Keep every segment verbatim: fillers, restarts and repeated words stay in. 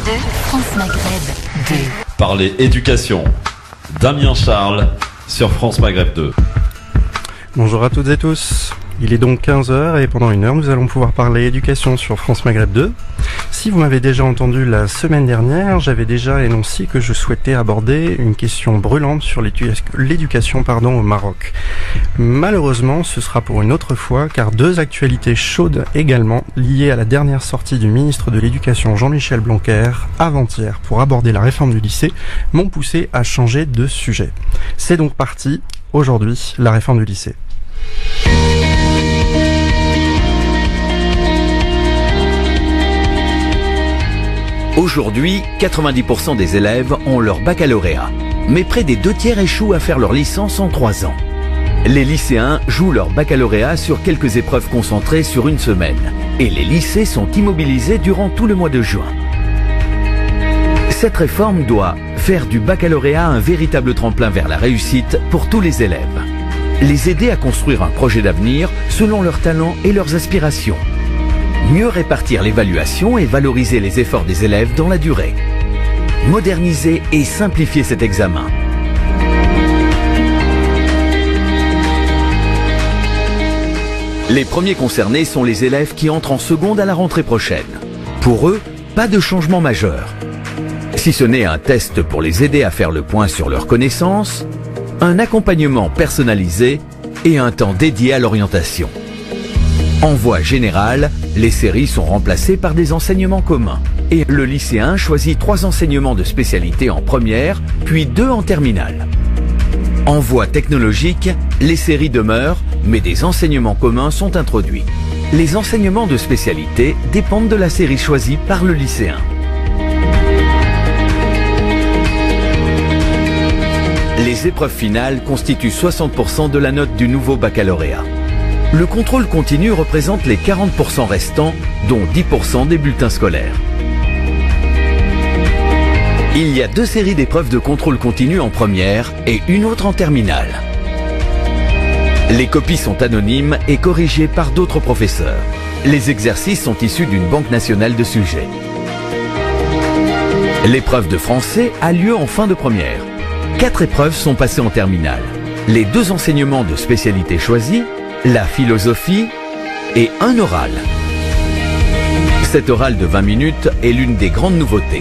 deux, France Maghreb deux. Parler éducation. Damien Charles sur France Maghreb deux. Bonjour à toutes et tous. Il est donc quinze heures et pendant une heure, nous allons pouvoir parler éducation sur France Maghreb deux. Si vous m'avez déjà entendu la semaine dernière, j'avais déjà énoncé que je souhaitais aborder une question brûlante sur l'éducation pardon, au Maroc. Malheureusement, ce sera pour une autre fois, car deux actualités chaudes également, liées à la dernière sortie du ministre de l'Éducation Jean-Michel Blanquer, avant-hier, pour aborder la réforme du lycée, m'ont poussé à changer de sujet. C'est donc parti, aujourd'hui, la réforme du lycée. Aujourd'hui, quatre-vingt-dix pour cent des élèves ont leur baccalauréat, mais près des deux tiers échouent à faire leur licence en trois ans. Les lycéens jouent leur baccalauréat sur quelques épreuves concentrées sur une semaine, et les lycées sont immobilisés durant tout le mois de juin. Cette réforme doit faire du baccalauréat un véritable tremplin vers la réussite pour tous les élèves. Les aider à construire un projet d'avenir selon leurs talents et leurs aspirations. Mieux répartir l'évaluation et valoriser les efforts des élèves dans la durée. Moderniser et simplifier cet examen. Les premiers concernés sont les élèves qui entrent en seconde à la rentrée prochaine. Pour eux, pas de changement majeur. Si ce n'est un test pour les aider à faire le point sur leurs connaissances, un accompagnement personnalisé et un temps dédié à l'orientation. En voie générale, les séries sont remplacées par des enseignements communs. Et le lycéen choisit trois enseignements de spécialité en première, puis deux en terminale. En voie technologique, les séries demeurent, mais des enseignements communs sont introduits. Les enseignements de spécialité dépendent de la série choisie par le lycéen. Les épreuves finales constituent soixante pour cent de la note du nouveau baccalauréat. Le contrôle continu représente les quarante pour cent restants, dont dix pour cent des bulletins scolaires. Il y a deux séries d'épreuves de contrôle continu en première et une autre en terminale. Les copies sont anonymes et corrigées par d'autres professeurs. Les exercices sont issus d'une banque nationale de sujets. L'épreuve de français a lieu en fin de première. Quatre épreuves sont passées en terminale. Les deux enseignements de spécialité choisis, la philosophie et un oral. Cet oral de vingt minutes est l'une des grandes nouveautés.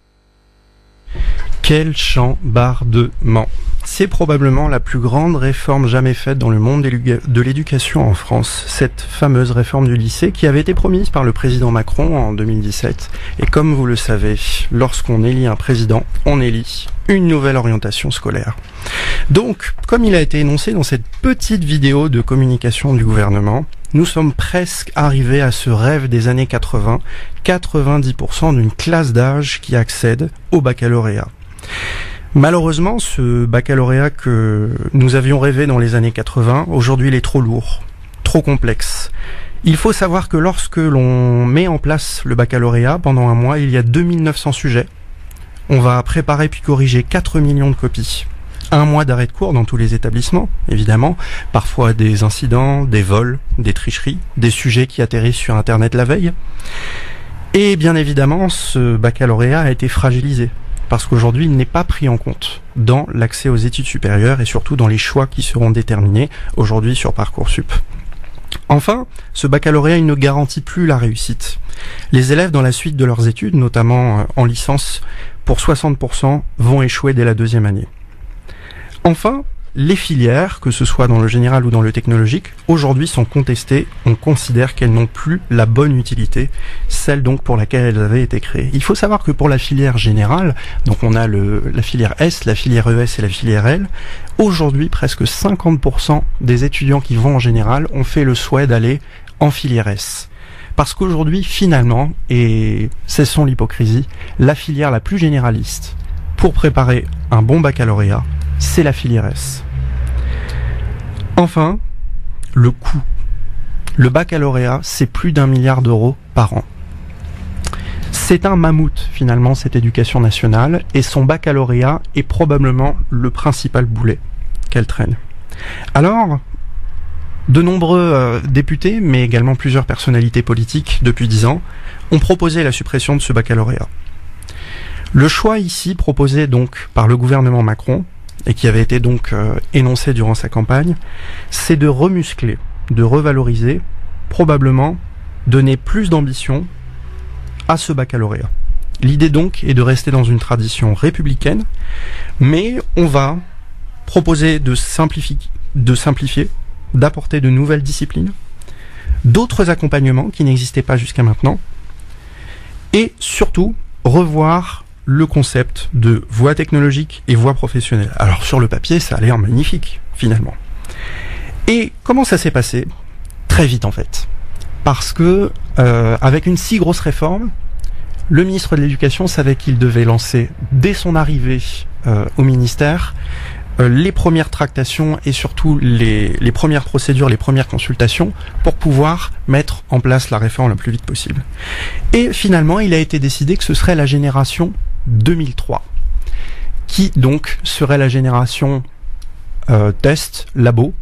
Quel chambardement! C'est probablement la plus grande réforme jamais faite dans le monde de l'éducation en France, cette fameuse réforme du lycée qui avait été promise par le président Macron en deux mille dix-sept. Et comme vous le savez, lorsqu'on élit un président, on élit une nouvelle orientation scolaire. Donc, comme il a été énoncé dans cette petite vidéo de communication du gouvernement, nous sommes presque arrivés à ce rêve des années quatre-vingts, quatre-vingt-dix pour cent d'une classe d'âge qui accède au baccalauréat. Malheureusement, ce baccalauréat que nous avions rêvé dans les années quatre-vingts, aujourd'hui il est trop lourd, trop complexe. Il faut savoir que lorsque l'on met en place le baccalauréat, pendant un mois, il y a deux mille neuf cents sujets. On va préparer puis corriger quatre millions de copies. Un mois d'arrêt de cours dans tous les établissements, évidemment. Parfois des incidents, des vols, des tricheries, des sujets qui atterrissent sur Internet la veille. Et bien évidemment, ce baccalauréat a été fragilisé. Parce qu'aujourd'hui, il n'est pas pris en compte dans l'accès aux études supérieures et surtout dans les choix qui seront déterminés aujourd'hui sur Parcoursup. Enfin, ce baccalauréat, il ne garantit plus la réussite. Les élèves dans la suite de leurs études, notamment en licence, pour soixante pour cent, vont échouer dès la deuxième année. Enfin, les filières, que ce soit dans le général ou dans le technologique, aujourd'hui sont contestées. On considère qu'elles n'ont plus la bonne utilité, celle donc pour laquelle elles avaient été créées. Il faut savoir que pour la filière générale, donc on a le, la filière S, la filière E S et la filière L, aujourd'hui presque cinquante pour cent des étudiants qui vont en général ont fait le souhait d'aller en filière S. Parce qu'aujourd'hui, finalement, et cessons l'hypocrisie, la filière la plus généraliste pour préparer un bon baccalauréat, c'est la filière S. Enfin, le coût. Le baccalauréat, c'est plus d'un milliard d'euros par an. C'est un mammouth, finalement, cette éducation nationale, et son baccalauréat est probablement le principal boulet qu'elle traîne. Alors, de nombreux euh, députés, mais également plusieurs personnalités politiques, depuis dix ans, ont proposé la suppression de ce baccalauréat. Le choix ici proposé donc par le gouvernement Macron, et qui avait été donc euh, énoncé durant sa campagne, c'est de remuscler, de revaloriser, probablement donner plus d'ambition à ce baccalauréat. L'idée donc est de rester dans une tradition républicaine, mais on va proposer de simplifier, de simplifier, d'apporter de nouvelles disciplines, d'autres accompagnements qui n'existaient pas jusqu'à maintenant, et surtout revoir le concept de voie technologique et voie professionnelle. Alors sur le papier, ça a l'air magnifique, finalement. Et comment ça s'est passé ? Très vite en fait. Parce que, euh, avec une si grosse réforme, le ministre de l'Éducation savait qu'il devait lancer, dès son arrivée euh, au ministère, euh, les premières tractations et surtout les, les premières procédures, les premières consultations pour pouvoir mettre en place la réforme le plus vite possible. Et finalement, il a été décidé que ce serait la génération deux mille trois, qui donc serait la génération euh, test, labo.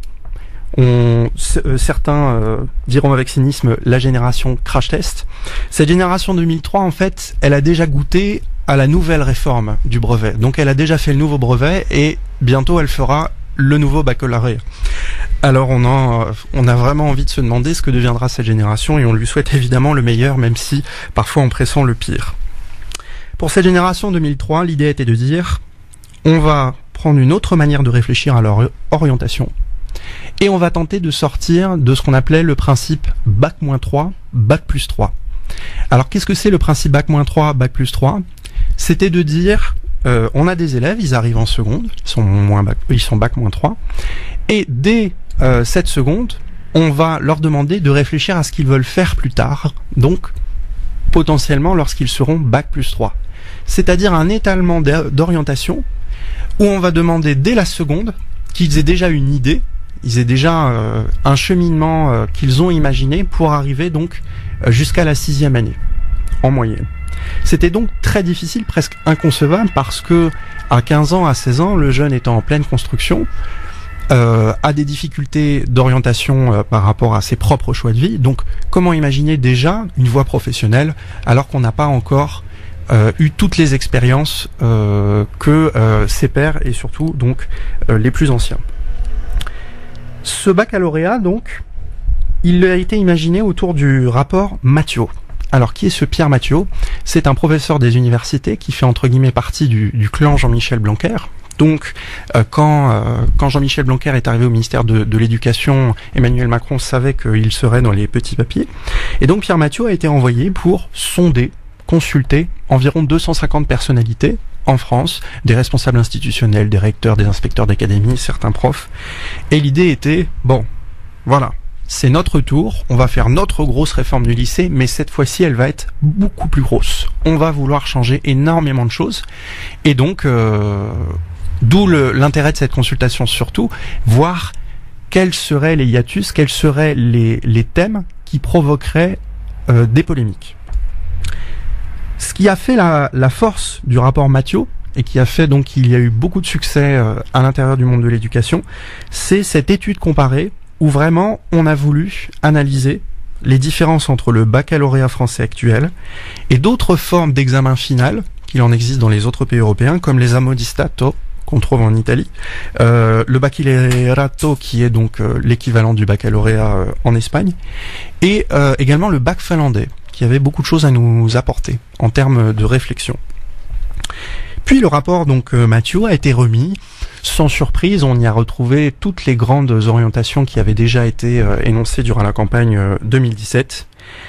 On, euh, certains euh, diront avec cynisme la génération crash test. Cette génération deux mille trois, en fait, elle a déjà goûté à la nouvelle réforme du brevet. Donc elle a déjà fait le nouveau brevet et bientôt elle fera le nouveau baccalauréat. Alors on a, on a vraiment envie de se demander ce que deviendra cette génération et on lui souhaite évidemment le meilleur, même si parfois on pressent le pire. Pour cette génération deux mille trois, l'idée était de dire on va prendre une autre manière de réfléchir à leur orientation. Et on va tenter de sortir de ce qu'on appelait le principe bac moins trois, bac plus trois. Alors qu'est-ce que c'est le principe bac moins trois, bac plus trois ? C'était de dire, euh, on a des élèves, ils arrivent en seconde, ils sont, moins bac, ils sont bac moins trois, et dès euh, cette seconde, on va leur demander de réfléchir à ce qu'ils veulent faire plus tard, donc potentiellement lorsqu'ils seront bac plus trois. C'est-à-dire un étalement d'orientation où on va demander dès la seconde qu'ils aient déjà une idée, ils aient déjà euh, un cheminement euh, qu'ils ont imaginé pour arriver donc euh, jusqu'à la sixième année, en moyenne. C'était donc très difficile, presque inconcevable, parce que à quinze ans, à seize ans, le jeune étant en pleine construction, euh, a des difficultés d'orientation euh, par rapport à ses propres choix de vie. Donc comment imaginer déjà une voie professionnelle alors qu'on n'a pas encore euh, eu toutes les expériences euh, que euh, ses pairs et surtout donc euh, les plus anciens. Ce baccalauréat, donc, il a été imaginé autour du rapport Mathiot. Alors, qui est ce Pierre Mathiot ? C'est un professeur des universités qui fait entre guillemets partie du, du clan Jean-Michel Blanquer. Donc, euh, quand, euh, quand Jean-Michel Blanquer est arrivé au ministère de, de l'Éducation, Emmanuel Macron savait qu'il serait dans les petits papiers. Et donc, Pierre Mathiot a été envoyé pour sonder, consulter environ deux cent cinquante personnalités en France, des responsables institutionnels, des recteurs, des inspecteurs d'académie, certains profs. Et l'idée était, bon, voilà, c'est notre tour, on va faire notre grosse réforme du lycée, mais cette fois-ci, elle va être beaucoup plus grosse. On va vouloir changer énormément de choses. Et donc, euh, d'où le, l'intérêt de cette consultation surtout, voir quels seraient les hiatus, quels seraient les, les thèmes qui provoqueraient euh, des polémiques. Ce qui a fait la, la force du rapport Mathiot, et qui a fait donc qu'il y a eu beaucoup de succès euh, à l'intérieur du monde de l'éducation, c'est cette étude comparée où vraiment on a voulu analyser les différences entre le baccalauréat français actuel et d'autres formes d'examen final, qu'il en existe dans les autres pays européens, comme les esami di Stato, qu'on trouve en Italie, euh, le baccalaureato qui est donc euh, l'équivalent du baccalauréat euh, en Espagne, et euh, également le bac finlandais, qui avait beaucoup de choses à nous apporter en termes de réflexion. Puis le rapport donc euh, Mathiot a été remis. Sans surprise, on y a retrouvé toutes les grandes orientations qui avaient déjà été euh, énoncées durant la campagne euh, deux mille dix-sept.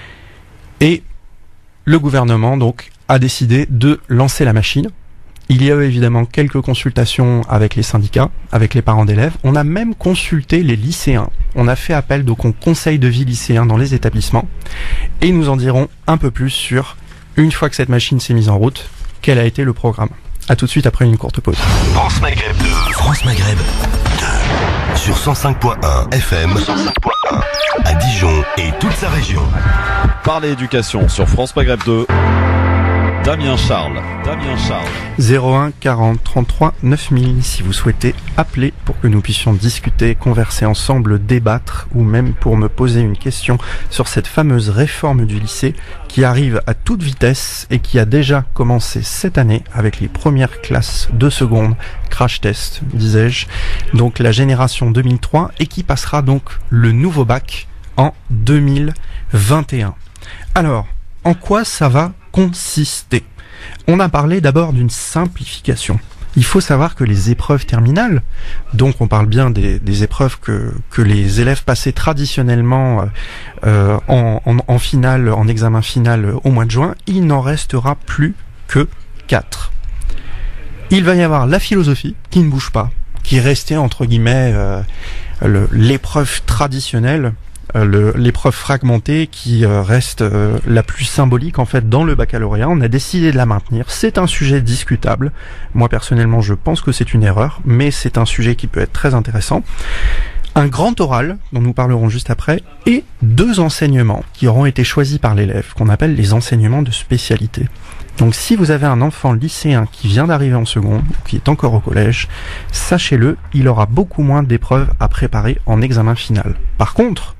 Et le gouvernement donc a décidé de lancer la machine. Il y a eu évidemment quelques consultations avec les syndicats, avec les parents d'élèves. On a même consulté les lycéens. On a fait appel donc au conseil de vie lycéen dans les établissements. Et nous en dirons un peu plus sur, une fois que cette machine s'est mise en route, quel a été le programme. A tout de suite après une courte pause. France Maghreb deux. France Maghreb deux. Sur cent cinq point un F M. cent cinq point un à Dijon et toute sa région. Parler éducation sur France Maghreb deux. Damien Charles. Damien Charles. zéro un quarante trente-trois neuf mille si vous souhaitez appeler pour que nous puissions discuter, converser ensemble, débattre ou même pour me poser une question sur cette fameuse réforme du lycée qui arrive à toute vitesse et qui a déjà commencé cette année avec les premières classes de seconde, crash test disais-je, donc la génération deux mille trois et qui passera donc le nouveau bac en deux mille vingt et un. Alors, en quoi ça va consister? On a parlé d'abord d'une simplification. Il faut savoir que les épreuves terminales, donc on parle bien des, des épreuves que, que les élèves passaient traditionnellement euh, en, en, en finale, en examen final au mois de juin, il n'en restera plus que quatre. Il va y avoir la philosophie qui ne bouge pas, qui est restée entre guillemets euh, le, l'épreuve traditionnelle, Le, l'épreuve fragmentée qui euh, reste euh, la plus symbolique en fait dans le baccalauréat. On a décidé de la maintenir. C'est un sujet discutable. Moi personnellement je pense que c'est une erreur, mais c'est un sujet qui peut être très intéressant. Un grand oral, dont nous parlerons juste après, et deux enseignements qui auront été choisis par l'élève, qu'on appelle les enseignements de spécialité. Donc si vous avez un enfant lycéen qui vient d'arriver en seconde, ou qui est encore au collège, sachez-le, il aura beaucoup moins d'épreuves à préparer en examen final. Par contre,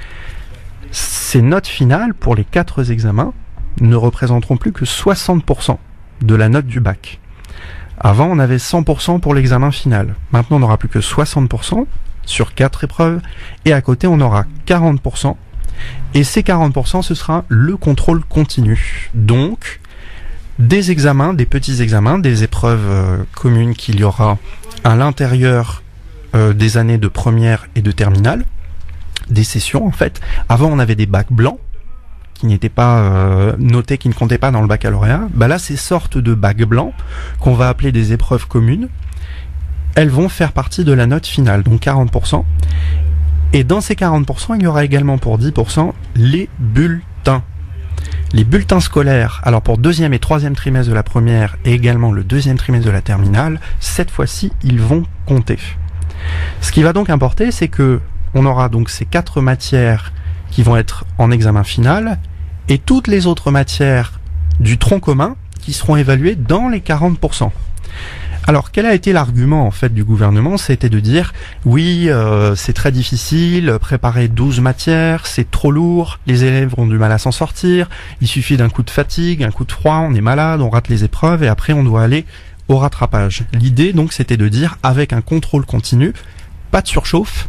ces notes finales pour les quatre examens ne représenteront plus que soixante pour cent de la note du bac. Avant, on avait cent pour cent pour l'examen final. Maintenant, on n'aura plus que soixante pour cent sur quatre épreuves. Et à côté, on aura quarante pour cent. Et ces quarante pour cent, ce sera le contrôle continu. Donc, des examens, des petits examens, des épreuves euh, communes qu'il y aura à l'intérieur euh, des années de première et de terminale. Des sessions en fait. Avant on avait des bacs blancs qui n'étaient pas euh, notés, qui ne comptaient pas dans le baccalauréat. Bah là ces sortes de bacs blancs qu'on va appeler des épreuves communes, elles vont faire partie de la note finale, donc quarante pour cent. Et dans ces quarante pour cent, il y aura également pour dix pour cent les bulletins. Les bulletins scolaires, alors pour deuxième et troisième trimestre de la première et également le deuxième trimestre de la terminale, cette fois-ci ils vont compter. Ce qui va donc importer, c'est que on aura donc ces quatre matières qui vont être en examen final et toutes les autres matières du tronc commun qui seront évaluées dans les quarante pour cent. Alors quel a été l'argument en fait du gouvernement? C'était de dire oui euh, c'est très difficile, préparer douze matières, c'est trop lourd, les élèves ont du mal à s'en sortir, il suffit d'un coup de fatigue, un coup de froid, on est malade, on rate les épreuves et après on doit aller au rattrapage. L'idée donc c'était de dire avec un contrôle continu, pas de surchauffe,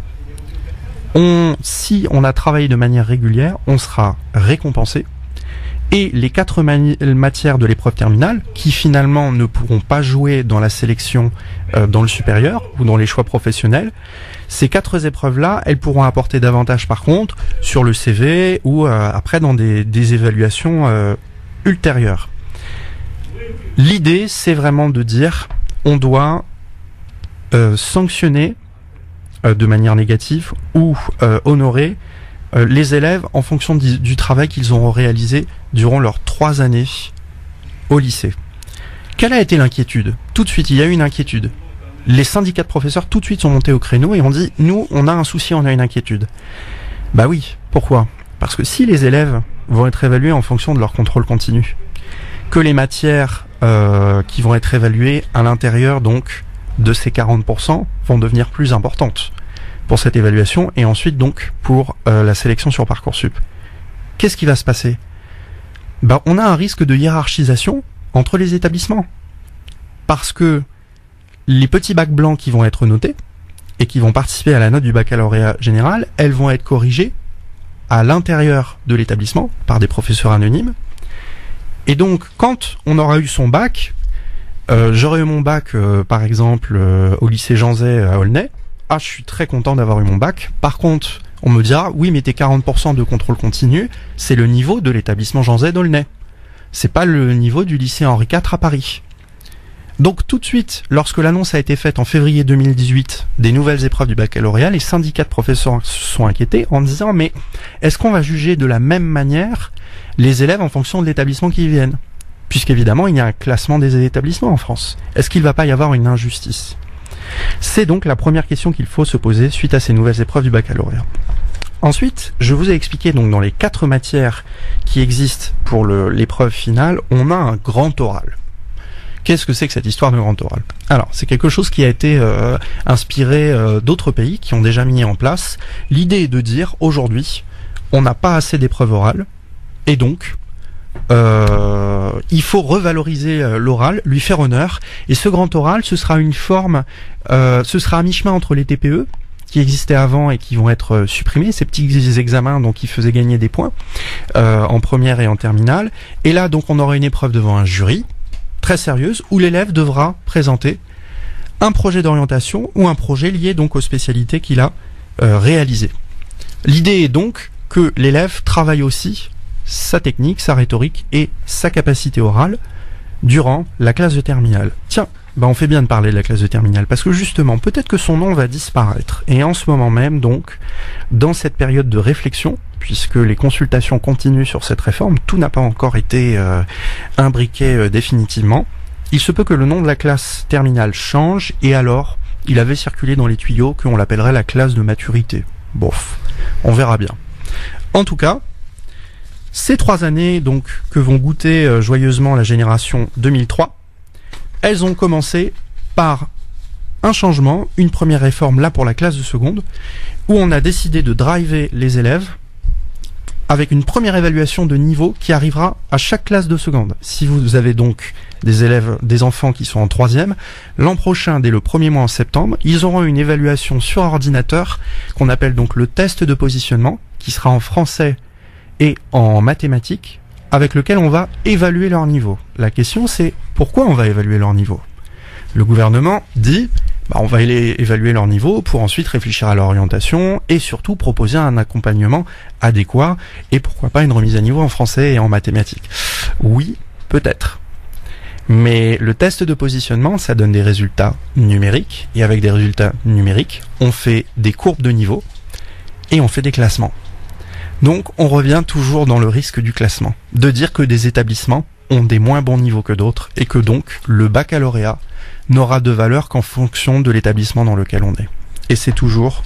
On, si on a travaillé de manière régulière, on sera récompensé. Et les quatre mani- matières de l'épreuve terminale, qui finalement ne pourront pas jouer dans la sélection euh, dans le supérieur ou dans les choix professionnels, ces quatre épreuves-là, elles pourront apporter davantage par contre sur le C V ou euh, après dans des, des évaluations euh, ultérieures. L'idée, c'est vraiment de dire, on doit euh, sanctionner de manière négative ou euh, honorer euh, les élèves en fonction du, du travail qu'ils auront réalisé durant leurs trois années au lycée. Quelle a été l'inquiétude? Tout de suite, il y a eu une inquiétude. Les syndicats de professeurs tout de suite sont montés au créneau et ont dit « Nous, on a un souci, on a une inquiétude ». Bah oui, pourquoi? Parce que si les élèves vont être évalués en fonction de leur contrôle continu, que les matières euh, qui vont être évaluées à l'intérieur donc de ces quarante pour cent vont devenir plus importantes pour cette évaluation et ensuite donc pour euh, la sélection sur Parcoursup. Qu'est-ce qui va se passer? Bah, on a un risque de hiérarchisation entre les établissements. Parce que les petits bacs blancs qui vont être notés et qui vont participer à la note du baccalauréat général, elles vont être corrigées à l'intérieur de l'établissement par des professeurs anonymes. Et donc, quand on aura eu son bac, Euh, j'aurais eu mon bac, euh, par exemple, euh, au lycée Jean Zay à Aulnay. Ah, je suis très content d'avoir eu mon bac. Par contre, on me dira, oui, mais tes quarante pour cent de contrôle continu, c'est le niveau de l'établissement Jean Zay d'Aulnay. C'est pas le niveau du lycée Henri quatre à Paris. Donc, tout de suite, lorsque l'annonce a été faite en février deux mille dix-huit des nouvelles épreuves du baccalauréat, les syndicats de professeurs se sont inquiétés en disant, mais est-ce qu'on va juger de la même manière les élèves en fonction de l'établissement qui y viennent? Puisqu'évidemment, il y a un classement des établissements en France. Est-ce qu'il ne va pas y avoir une injustice? C'est donc la première question qu'il faut se poser suite à ces nouvelles épreuves du baccalauréat. Ensuite, je vous ai expliqué donc dans les quatre matières qui existent pour le, l'épreuve finale, on a un grand oral. Qu'est-ce que c'est que cette histoire de grand oral? Alors, c'est quelque chose qui a été euh, inspiré euh, d'autres pays qui ont déjà mis en place. L'idée est de dire, aujourd'hui, on n'a pas assez d'épreuves orales, et donc, euh, il faut revaloriser euh, l'oral, lui faire honneur, et ce grand oral, ce sera une forme, euh, ce sera à mi-chemin entre les T P E, qui existaient avant et qui vont être supprimés, ces petits examens donc qui faisaient gagner des points euh, en première et en terminale. Et là donc on aura une épreuve devant un jury très sérieuse où l'élève devra présenter un projet d'orientation ou un projet lié donc aux spécialités qu'il a euh, réalisées. L'idée est donc que l'élève travaille aussi sa technique, sa rhétorique et sa capacité orale durant la classe de terminale. Tiens, ben on fait bien de parler de la classe de terminale, parce que justement, peut-être que son nom va disparaître. Et en ce moment même, donc, dans cette période de réflexion, puisque les consultations continuent sur cette réforme, tout n'a pas encore été euh, imbriqué euh, définitivement, il se peut que le nom de la classe terminale change, et alors, il avait circulé dans les tuyaux qu'on l'appellerait la classe de maturité. Bof, on verra bien. En tout cas, ces trois années donc que vont goûter euh, joyeusement la génération deux mille trois, elles ont commencé par un changement, une première réforme là pour la classe de seconde, où on a décidé de driver les élèves avec une première évaluation de niveau qui arrivera à chaque classe de seconde. Si vous avez donc des élèves, des enfants qui sont en troisième, l'an prochain, dès le premier mois en septembre, ils auront une évaluation sur ordinateur qu'on appelle donc le test de positionnement, qui sera en français et en mathématiques, avec lequel on va évaluer leur niveau. La question c'est, pourquoi on va évaluer leur niveau? Le gouvernement dit, bah, on va évaluer leur niveau pour ensuite réfléchir à leur orientation et surtout proposer un accompagnement adéquat et pourquoi pas une remise à niveau en français et en mathématiques. Oui, peut-être. Mais le test de positionnement, ça donne des résultats numériques, et avec des résultats numériques, on fait des courbes de niveau et on fait des classements. Donc on revient toujours dans le risque du classement, de dire que des établissements ont des moins bons niveaux que d'autres et que donc le baccalauréat n'aura de valeur qu'en fonction de l'établissement dans lequel on est. Et c'est toujours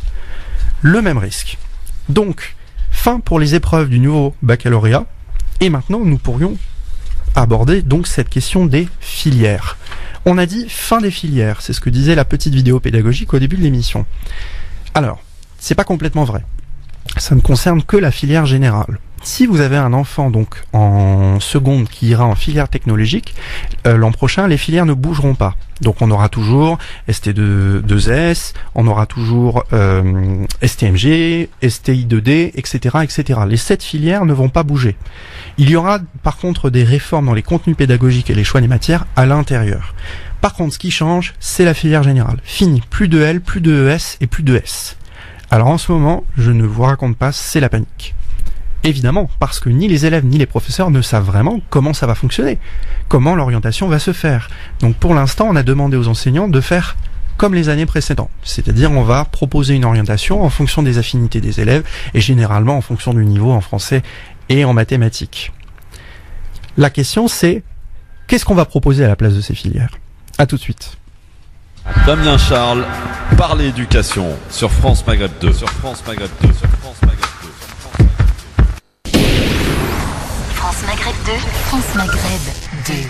le même risque. Donc, fin pour les épreuves du nouveau baccalauréat, et maintenant nous pourrions aborder donc cette question des filières. On a dit fin des filières, c'est ce que disait la petite vidéo pédagogique au début de l'émission. Alors, c'est pas complètement vrai. Ça ne concerne que la filière générale. Si vous avez un enfant donc en seconde qui ira en filière technologique, euh, l'an prochain les filières ne bougeront pas. Donc on aura toujours S T deux S, on aura toujours euh, S T M G, S T I deux D, et cetera, et cetera. Les sept filières ne vont pas bouger. Il y aura par contre des réformes dans les contenus pédagogiques et les choix des matières à l'intérieur. Par contre, ce qui change, c'est la filière générale. Fini, plus de L, plus de E S et plus de S. Alors en ce moment, je ne vous raconte pas, c'est la panique. Évidemment, parce que ni les élèves ni les professeurs ne savent vraiment comment ça va fonctionner, comment l'orientation va se faire. Donc pour l'instant, on a demandé aux enseignants de faire comme les années précédentes. C'est-à-dire, on va proposer une orientation en fonction des affinités des élèves et généralement en fonction du niveau en français et en mathématiques. La question c'est, qu'est-ce qu'on va proposer à la place de ces filières? À tout de suite. Damien Charles, parler éducation sur France Maghreb deux. Sur France Maghreb deux. Sur France Maghreb deux. France Maghreb deux. France Maghreb deux.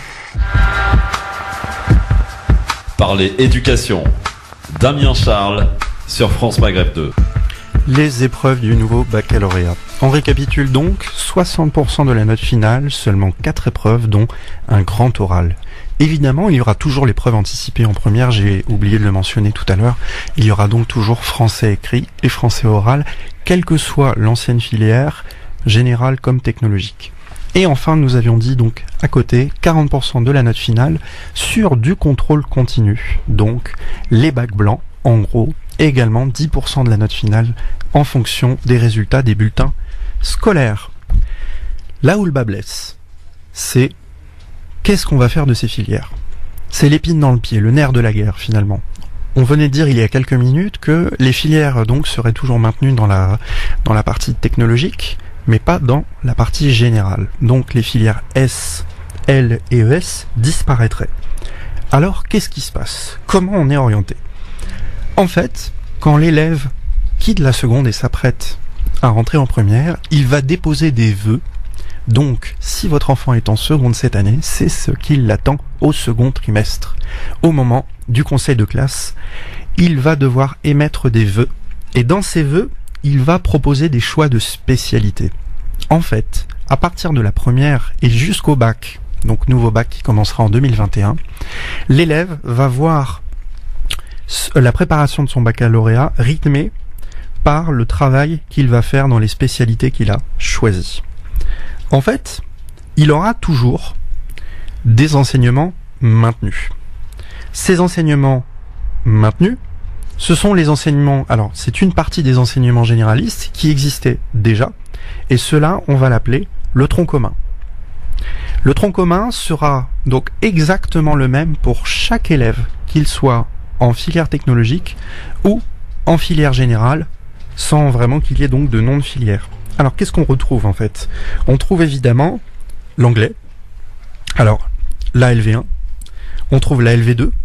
Parler éducation. Damien Charles sur France Maghreb deux. Les épreuves du nouveau baccalauréat. On récapitule donc, soixante pour cent de la note finale, seulement quatre épreuves dont un grand oral. Évidemment, il y aura toujours l'épreuve anticipée en première, j'ai oublié de le mentionner tout à l'heure. Il y aura donc toujours français écrit et français oral, quelle que soit l'ancienne filière, générale comme technologique. Et enfin, nous avions dit donc à côté, quarante pour cent de la note finale sur du contrôle continu. Donc, les bacs blancs, en gros, et également dix pour cent de la note finale en fonction des résultats des bulletins scolaires. Là où le bas blesse, c'est qu'est-ce qu'on va faire de ces filières? C'est l'épine dans le pied, le nerf de la guerre finalement. On venait de dire il y a quelques minutes que les filières donc seraient toujours maintenues dans la, dans la partie technologique, mais pas dans la partie générale. Donc les filières S, L et E S disparaîtraient. Alors qu'est-ce qui se passe? Comment on est orienté? En fait, quand l'élève quitte la seconde et s'apprête à rentrer en première, il va déposer des vœux. Donc, si votre enfant est en seconde cette année, c'est ce qui l'attend au second trimestre. Au moment du conseil de classe, il va devoir émettre des vœux. Et dans ces vœux, il va proposer des choix de spécialité. En fait, à partir de la première et jusqu'au bac, donc nouveau bac qui commencera en deux mille vingt et un, l'élève va voir la préparation de son baccalauréat rythmée par le travail qu'il va faire dans les spécialités qu'il a choisies. En fait, il aura toujours des enseignements maintenus. Ces enseignements maintenus, ce sont les enseignements, alors c'est une partie des enseignements généralistes qui existaient déjà, et cela, on va l'appeler le tronc commun. Le tronc commun sera donc exactement le même pour chaque élève, qu'il soit en filière technologique ou en filière générale, sans vraiment qu'il y ait donc de nom de filière. Alors qu'est-ce qu'on retrouve en fait? On trouve évidemment l'anglais, alors la L V un, on trouve la L V deux,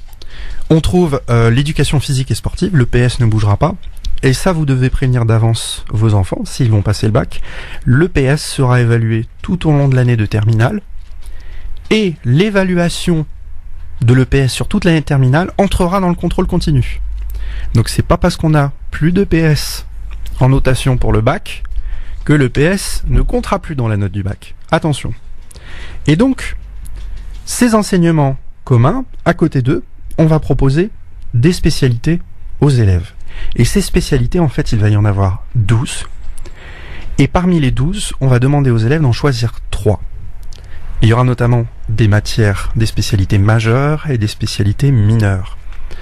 on trouve euh, l'éducation physique et sportive, le P S ne bougera pas, et ça vous devez prévenir d'avance vos enfants s'ils vont passer le bac. Le P S sera évalué tout au long de l'année de terminale, et l'évaluation de l'E P S sur toute l'année de terminale entrera dans le contrôle continu. Donc c'est pas parce qu'on a plus de P S en notation pour le bac que le P S ne comptera plus dans la note du bac. Attention. Et donc, ces enseignements communs, à côté d'eux, on va proposer des spécialités aux élèves. Et ces spécialités, en fait, il va y en avoir douze. Et parmi les douze, on va demander aux élèves d'en choisir trois. Il y aura notamment des matières, des spécialités majeures et des spécialités mineures.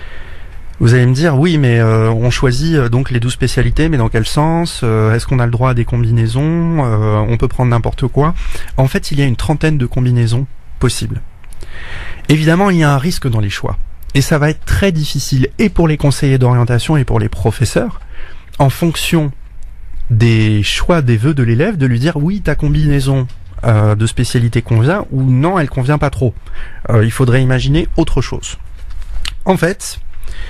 Vous allez me dire, oui, mais euh, on choisit euh, donc les douze spécialités, mais dans quel sens? euh, Est-ce qu'on a le droit à des combinaisons? euh, On peut prendre n'importe quoi. En fait, il y a une trentaine de combinaisons possibles. Évidemment, il y a un risque dans les choix. Et ça va être très difficile, et pour les conseillers d'orientation et pour les professeurs, en fonction des choix des vœux de l'élève, de lui dire, oui, ta combinaison euh, de spécialité convient, ou non, elle convient pas trop. Euh, il faudrait imaginer autre chose. En fait...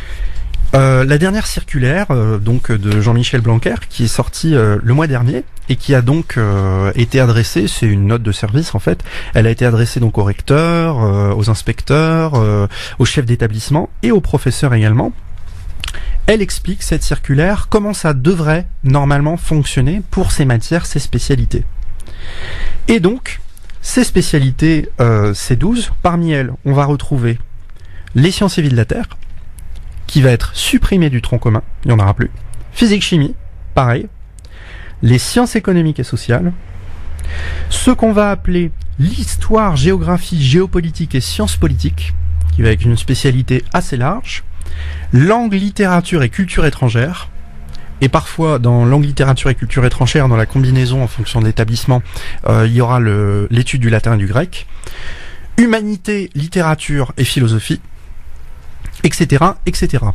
Euh, la dernière circulaire euh, donc de Jean-Michel Blanquer qui est sortie euh, le mois dernier et qui a donc euh, été adressée, c'est une note de service en fait, elle a été adressée donc aux recteurs, euh, aux inspecteurs, euh, aux chefs d'établissement et aux professeurs également. Elle explique, cette circulaire, comment ça devrait normalement fonctionner pour ces matières, ces spécialités. Et donc, ces spécialités, euh, ces douze, parmi elles, on va retrouver les sciences et vie de la Terre, qui va être supprimé du tronc commun, il n'y en aura plus. Physique-chimie, pareil. Les sciences économiques et sociales. Ce qu'on va appeler l'histoire, géographie, géopolitique et sciences politiques, qui va être une spécialité assez large. Langue, littérature et culture étrangère. Et parfois, dans langue, littérature et culture étrangère, dans la combinaison en fonction de l'établissement, euh, il y aura le, l'étude du latin et du grec. Humanité, littérature et philosophie. Etc, et cetera.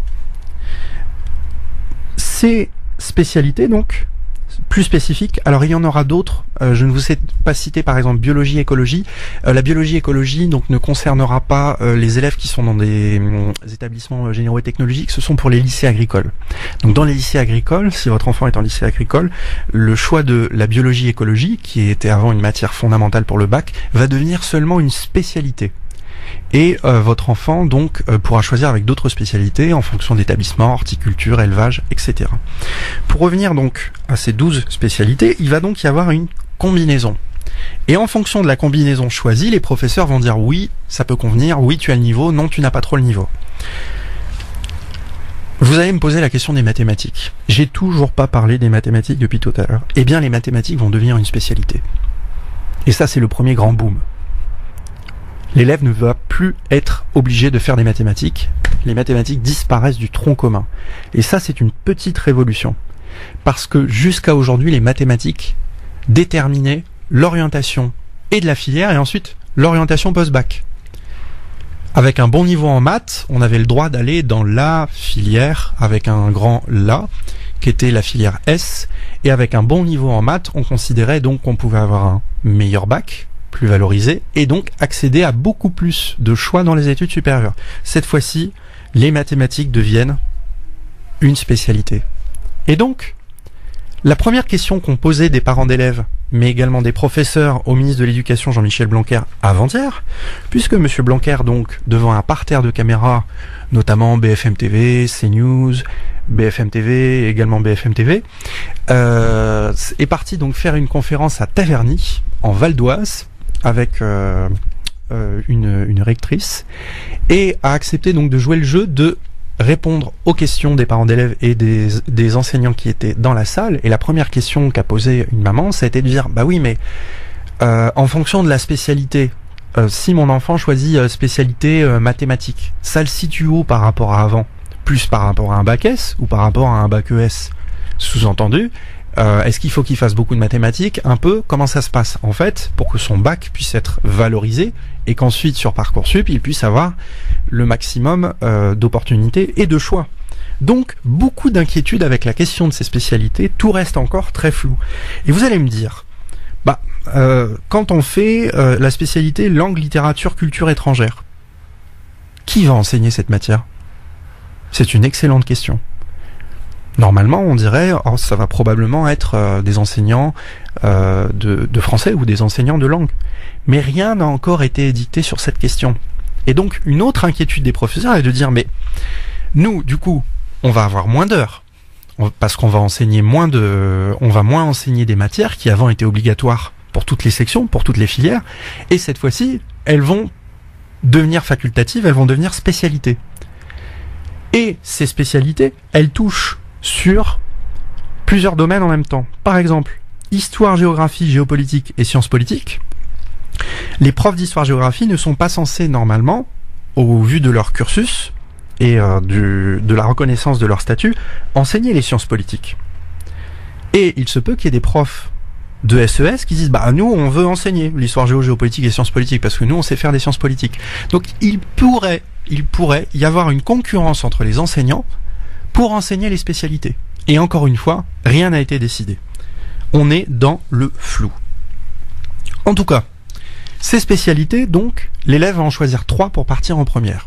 Ces spécialités, donc, plus spécifiques, alors il y en aura d'autres, euh, je ne vous ai pas cité par exemple biologie, écologie. Euh, la biologie, écologie, donc, ne concernera pas euh, les élèves qui sont dans des, euh, des établissements généraux et technologiques, ce sont pour les lycées agricoles. Donc dans les lycées agricoles, si votre enfant est en lycée agricole, le choix de la biologie, écologie, qui était avant une matière fondamentale pour le bac, va devenir seulement une spécialité. Et euh, votre enfant donc euh, pourra choisir avec d'autres spécialités en fonction d'établissements, horticulture, élevage, et cetera. Pour revenir donc à ces douze spécialités, il va donc y avoir une combinaison. Et en fonction de la combinaison choisie, les professeurs vont dire oui, ça peut convenir, oui tu as le niveau, non tu n'as pas trop le niveau. Vous allez me poser la question des mathématiques. J'ai toujours pas parlé des mathématiques depuis tout à l'heure. Eh bien les mathématiques vont devenir une spécialité. Et ça c'est le premier grand boom. L'élève ne va plus être obligé de faire des mathématiques. Les mathématiques disparaissent du tronc commun. Et ça, c'est une petite révolution. Parce que jusqu'à aujourd'hui, les mathématiques déterminaient l'orientation et de la filière et ensuite l'orientation post-bac. Avec un bon niveau en maths, on avait le droit d'aller dans la filière avec un grand la, qui était la filière S. Et avec un bon niveau en maths, on considérait donc qu'on pouvait avoir un meilleur bac, plus valorisé, et donc accéder à beaucoup plus de choix dans les études supérieures. Cette fois-ci, les mathématiques deviennent une spécialité. Et donc, La première question qu'ont posée des parents d'élèves, mais également des professeurs au ministre de l'Éducation Jean-Michel Blanquer avant-hier, puisque Monsieur Blanquer, donc, devant un parterre de caméras, notamment B F M T V, CNews, B F M T V, également B F M T V, euh, est parti donc faire une conférence à Taverny, en Val d'Oise, avec euh, euh, une, une rectrice, et a accepté donc de jouer le jeu de répondre aux questions des parents d'élèves et des, des enseignants qui étaient dans la salle. Et la première question qu'a posée une maman, ça a été de dire, bah oui, mais euh, en fonction de la spécialité, euh, si mon enfant choisit euh, spécialité euh, mathématiques, ça le situe où par rapport à avant? Plus par rapport à un bac S ou par rapport à un bac E S? Sous-entendu, euh, est-ce qu'il faut qu'il fasse beaucoup de mathématiques? Un peu, comment ça se passe en fait pour que son bac puisse être valorisé et qu'ensuite sur Parcoursup il puisse avoir le maximum euh, d'opportunités et de choix. Donc beaucoup d'inquiétudes avec la question de ces spécialités, tout reste encore très flou. Et vous allez me dire, bah euh, quand on fait euh, la spécialité langue, littérature, culture étrangère, qui va enseigner cette matière? C'est une excellente question. Normalement, on dirait, oh, ça va probablement être euh, des enseignants euh, de, de français ou des enseignants de langue. Mais rien n'a encore été édicté sur cette question. Et donc, une autre inquiétude des professeurs est de dire, mais nous, du coup, on va avoir moins d'heures, parce qu'on va enseigner moins de, on va moins enseigner des matières qui avant étaient obligatoires pour toutes les sections, pour toutes les filières, et cette fois-ci, elles vont devenir facultatives, elles vont devenir spécialités. Et ces spécialités, elles touchent sur plusieurs domaines en même temps. Par exemple, histoire, géographie, géopolitique et sciences politiques. Les profs d'histoire-géographie ne sont pas censés normalement, au vu de leur cursus et euh, du, de la reconnaissance de leur statut, enseigner les sciences politiques. Et il se peut qu'il y ait des profs de S E S qui disent bah nous on veut enseigner l'histoire géo, géopolitique et sciences politiques parce que nous on sait faire des sciences politiques. Donc il pourrait, il pourrait y avoir une concurrence entre les enseignants pour enseigner les spécialités. Et encore une fois, rien n'a été décidé. On est dans le flou. En tout cas, ces spécialités, donc, l'élève va en choisir trois pour partir en première.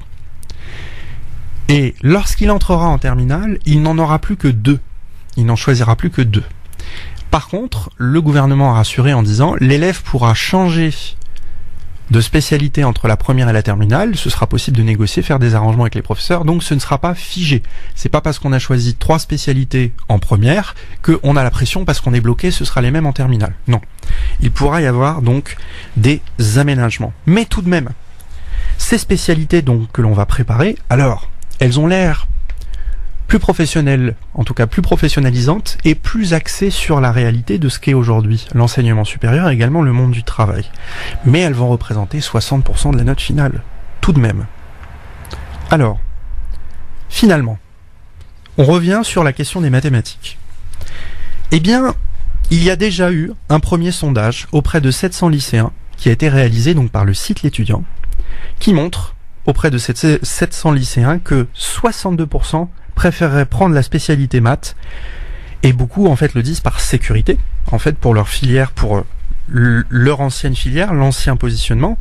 Et lorsqu'il entrera en terminale, il n'en aura plus que deux. Il n'en choisira plus que deux. Par contre, le gouvernement a rassuré en disant l'élève pourra changer de spécialité entre la première et la terminale, ce sera possible de négocier, faire des arrangements avec les professeurs, donc ce ne sera pas figé. C'est pas parce qu'on a choisi trois spécialités en première qu'on a la pression parce qu'on est bloqué, ce sera les mêmes en terminale. Non. Il pourra y avoir donc des aménagements. Mais tout de même, ces spécialités donc que l'on va préparer, alors, elles ont l'air plus professionnelles, en tout cas plus professionnalisantes et plus axées sur la réalité de ce qu'est aujourd'hui l'enseignement supérieur et également le monde du travail. Mais elles vont représenter soixante pour cent de la note finale, tout de même. Alors, finalement, on revient sur la question des mathématiques. Eh bien, il y a déjà eu un premier sondage auprès de sept cents lycéens qui a été réalisé donc par le site L'Étudiant, qui montre auprès de ces sept cents lycéens que soixante-deux pour cent préféreraient prendre la spécialité maths, et beaucoup en fait le disent par sécurité, en fait pour leur filière, pour leur ancienne filière, l'ancien positionnement,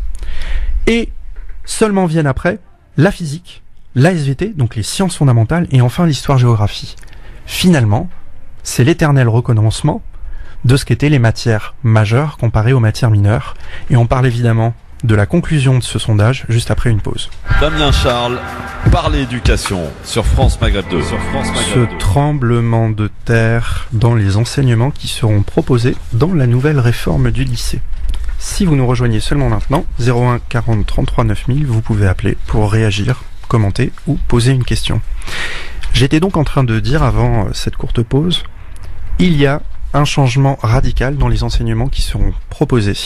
et seulement viennent après la physique, l'A S V T, donc les sciences fondamentales, et enfin l'histoire-géographie. Finalement, c'est l'éternel recommencement de ce qu'étaient les matières majeures comparées aux matières mineures, et on parle évidemment de la conclusion de ce sondage juste après une pause. Damien Charles, parler éducation sur France Maghreb deux. Sur France Maghreb ce deux. Tremblement de terre dans les enseignements qui seront proposés dans la nouvelle réforme du lycée. Si vous nous rejoignez seulement maintenant, zéro un quarante trente-trois neuf mille, vous pouvez appeler pour réagir, commenter ou poser une question. J'étais donc en train de dire avant cette courte pause, il y a un changement radical dans les enseignements qui seront proposés.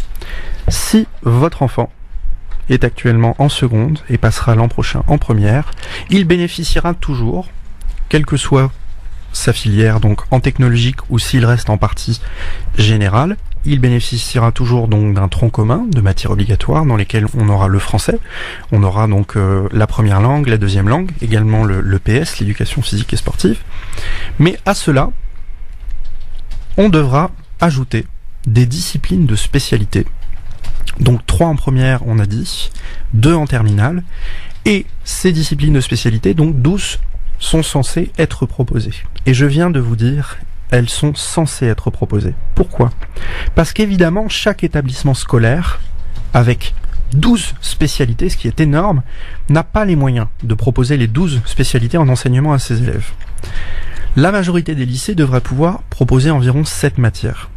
Si votre enfant est actuellement en seconde et passera l'an prochain en première, il bénéficiera toujours, quelle que soit sa filière, donc en technologique ou s'il reste en partie générale, il bénéficiera toujours donc d'un tronc commun de matières obligatoires dans lesquelles on aura le français, on aura donc euh, la première langue, la deuxième langue, également le, le P S, l'éducation physique et sportive. Mais à cela, on devra ajouter des disciplines de spécialité. Donc trois en première, on a dit, deux en terminale, et ces disciplines de spécialité, donc douze, sont censées être proposées. Et je viens de vous dire, elles sont censées être proposées. Pourquoi ? Parce qu'évidemment, chaque établissement scolaire, avec douze spécialités, ce qui est énorme, n'a pas les moyens de proposer les douze spécialités en enseignement à ses élèves. La majorité des lycées devraient pouvoir proposer environ sept matières.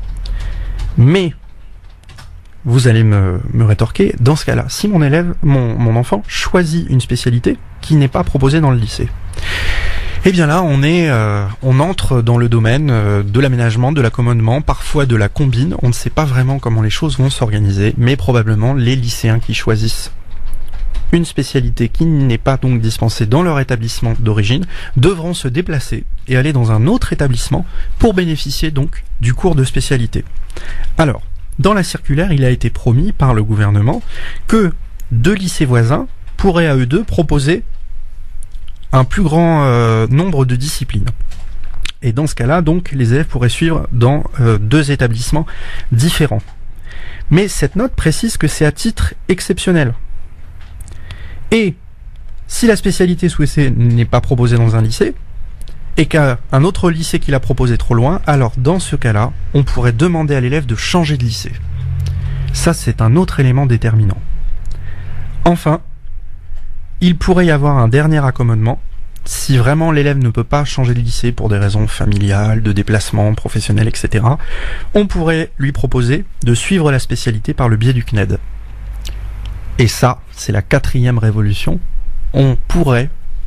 Mais, vous allez me, me rétorquer, dans ce cas-là, si mon élève, mon, mon enfant choisit une spécialité qui n'est pas proposée dans le lycée, eh bien là, on est, euh, on entre dans le domaine euh, de l'aménagement, de l'accommodement, parfois de la combine. On ne sait pas vraiment comment les choses vont s'organiser, mais probablement les lycéens qui choisissent une spécialité qui n'est pas donc dispensée dans leur établissement d'origine devront se déplacer et aller dans un autre établissement pour bénéficier donc du cours de spécialité. Alors, dans la circulaire, il a été promis par le gouvernement que deux lycées voisins pourraient à eux deux proposer un plus grand euh, nombre de disciplines. Et dans ce cas-là, donc, les élèves pourraient suivre dans euh, deux établissements différents. Mais cette note précise que c'est à titre exceptionnel. Et si la spécialité souhaitée n'est pas proposée dans un lycée, et qu'un autre lycée qui l'a proposé trop loin, alors dans ce cas-là, on pourrait demander à l'élève de changer de lycée. Ça, c'est un autre élément déterminant. Enfin, il pourrait y avoir un dernier accommodement si vraiment l'élève ne peut pas changer de lycée pour des raisons familiales, de déplacement, professionnel, et cetera. On pourrait lui proposer de suivre la spécialité par le biais du C N E D. Et ça, c'est la quatrième révolution. On pourrait,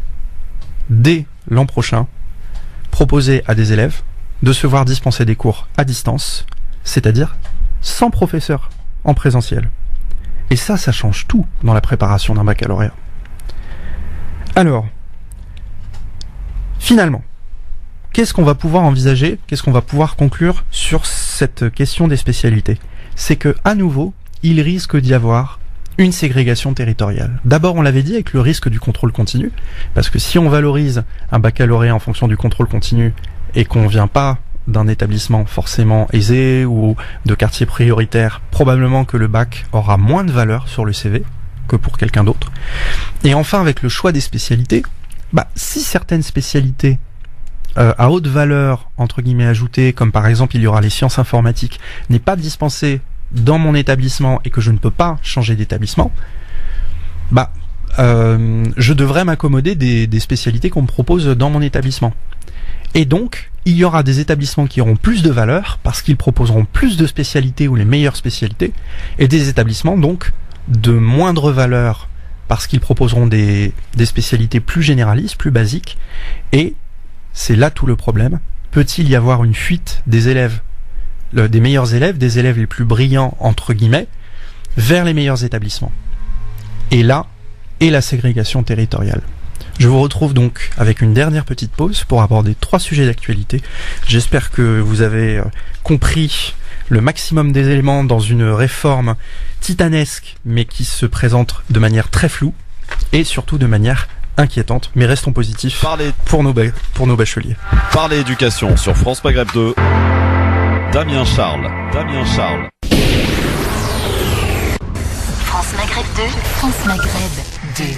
dès l'an prochain, proposer à des élèves de se voir dispenser des cours à distance, c'est-à-dire sans professeur en présentiel. Et ça, ça change tout dans la préparation d'un baccalauréat. Alors, finalement, qu'est-ce qu'on va pouvoir envisager, qu'est-ce qu'on va pouvoir conclure sur cette question des spécialités ? C'est que, à nouveau, il risque d'y avoir une ségrégation territoriale. D'abord, on l'avait dit, avec le risque du contrôle continu, parce que si on valorise un baccalauréat en fonction du contrôle continu et qu'on vient pas d'un établissement forcément aisé ou de quartier prioritaire, probablement que le bac aura moins de valeur sur le C V que pour quelqu'un d'autre. Et enfin, avec le choix des spécialités, bah, si certaines spécialités euh, à haute valeur, entre guillemets, ajoutées, comme par exemple il y aura les sciences informatiques, n'est pas dispensée dans mon établissement et que je ne peux pas changer d'établissement, bah, euh, je devrais m'accommoder des, des spécialités qu'on me propose dans mon établissement. Et donc, il y aura des établissements qui auront plus de valeur parce qu'ils proposeront plus de spécialités ou les meilleures spécialités, et des établissements donc de moindre valeur parce qu'ils proposeront des, des spécialités plus généralistes, plus basiques. Et c'est là tout le problème. Peut-il y avoir une fuite des élèves, le, des meilleurs élèves, des élèves les plus brillants entre guillemets, vers les meilleurs établissements? Et là est la ségrégation territoriale. Je vous retrouve donc avec une dernière petite pause pour aborder trois sujets d'actualité. J'espère que vous avez compris le maximum des éléments dans une réforme titanesque, mais qui se présente de manière très floue et surtout de manière inquiétante. Mais restons positifs Parlez... pour nos, ba... pour nos bacheliers. Parlez éducation sur France Maghreb deux. Damien Charles. Damien Charles. France Maghreb deux. France Maghreb deux.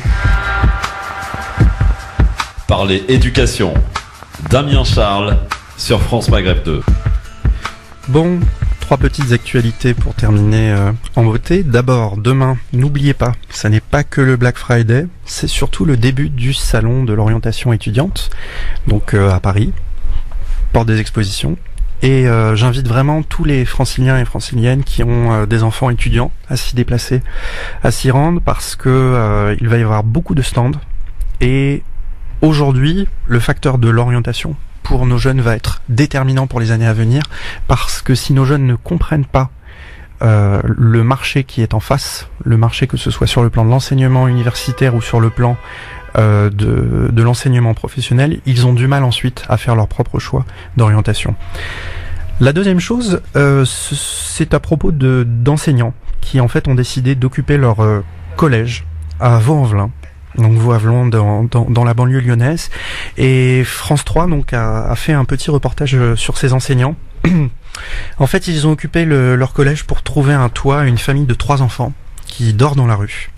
Parlez éducation. Damien Charles sur France Maghreb deux. Bon, trois petites actualités pour terminer euh, en beauté. D'abord, demain, n'oubliez pas, ça n'est pas que le Black Friday, c'est surtout le début du salon de l'orientation étudiante, donc euh, à Paris, porte des expositions. Et euh, j'invite vraiment tous les franciliens et franciliennes qui ont euh, des enfants étudiants à s'y déplacer, à s'y rendre, parce que euh, il va y avoir beaucoup de stands. Et aujourd'hui, le facteur de l'orientation pour nos jeunes va être déterminant pour les années à venir, parce que si nos jeunes ne comprennent pas euh, le marché qui est en face, le marché que ce soit sur le plan de l'enseignement universitaire ou sur le plan euh, de, de l'enseignement professionnel, ils ont du mal ensuite à faire leur propre choix d'orientation. La deuxième chose, euh, c'est à propos de, d'enseignants qui en fait ont décidé d'occuper leur euh, collège à Vaux-en-Velin. Donc Vaux-en-Velin dans, dans, dans la banlieue lyonnaise, et France trois donc a, a fait un petit reportage sur ces enseignants. En fait, ils ont occupé le, leur collège pour trouver un toit à une famille de trois enfants qui dort dans la rue.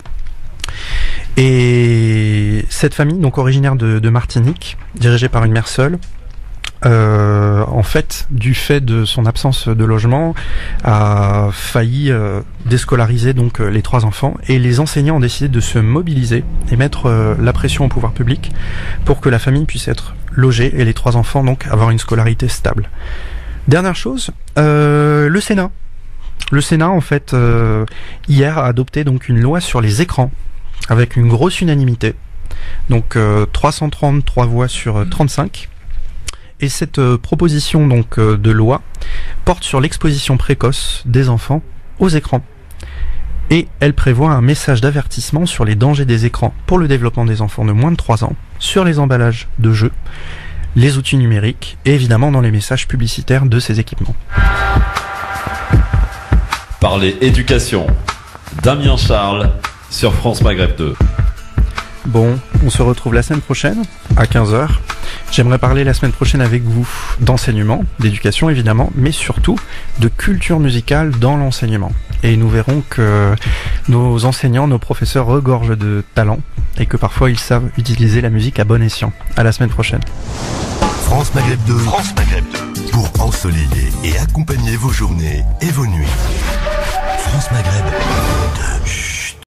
Et cette famille, donc originaire de, de Martinique, dirigée par une mère seule, euh, en fait, du fait de son absence de logement, a failli euh, déscolariser donc euh, les trois enfants, et les enseignants ont décidé de se mobiliser et mettre euh, la pression au pouvoir public pour que la famille puisse être logée et les trois enfants donc avoir une scolarité stable. Dernière chose, euh, le Sénat. Le Sénat, en fait, euh, hier a adopté donc une loi sur les écrans avec une grosse unanimité. Donc euh, trois cent trente-trois voix sur trente-cinq. Et cette euh, proposition donc euh, de loi porte sur l'exposition précoce des enfants aux écrans. Et elle prévoit un message d'avertissement sur les dangers des écrans pour le développement des enfants de moins de trois ans, sur les emballages de jeux, les outils numériques et évidemment dans les messages publicitaires de ces équipements. Parler éducation. Damien Charles sur France Maghreb deux. Bon, on se retrouve la semaine prochaine à quinze heures. J'aimerais parler la semaine prochaine avec vous d'enseignement, d'éducation évidemment, mais surtout de culture musicale dans l'enseignement. Et nous verrons que nos enseignants, nos professeurs regorgent de talent et que parfois ils savent utiliser la musique à bon escient. À la semaine prochaine. France Maghreb deux. France Maghreb deux. Pour ensoleiller et accompagner vos journées et vos nuits.